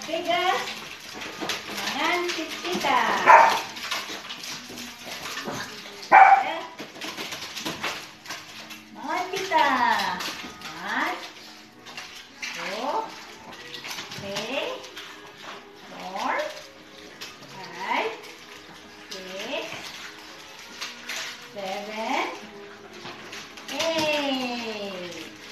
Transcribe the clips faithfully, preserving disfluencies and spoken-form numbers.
Tiga. Dengan tita. Ya. Dengan tita. One, two, three, four, five, six, seven, eight.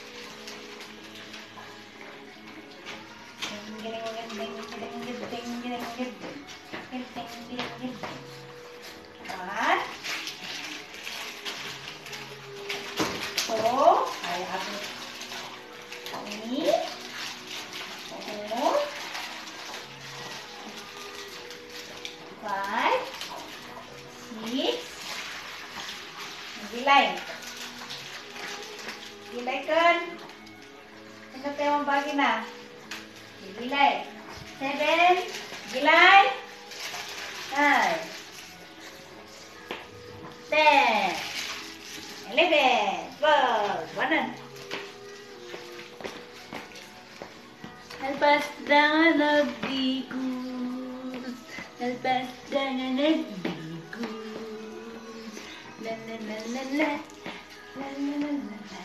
One, two, ay aku ini, four, five, six, gilay, gilay kan? Ano tayo ang bagi na? Gilay. Seven, gilay. Nine, ten, eleven, twelve, one. Lepas dengan nagdigus, lepas dengan nagdigus, la la la la la, la la la la.